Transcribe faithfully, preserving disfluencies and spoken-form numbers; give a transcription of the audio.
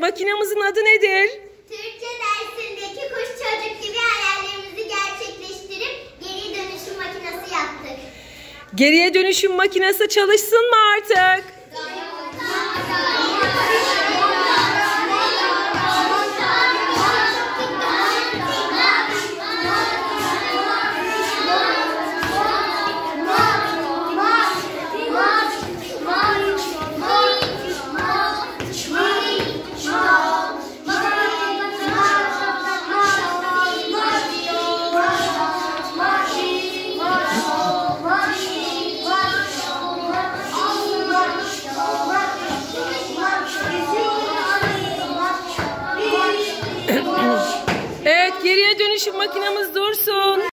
makinamızın adı nedir? Türkçe dersindeki kuş çocuk gibi hayallerimizi gerçekleştirip geri dönüşüm makinesi yaptık. Geriye dönüşüm makinesi çalışsın mı artık? Evet, geriye dönüşüm makinamız dursun.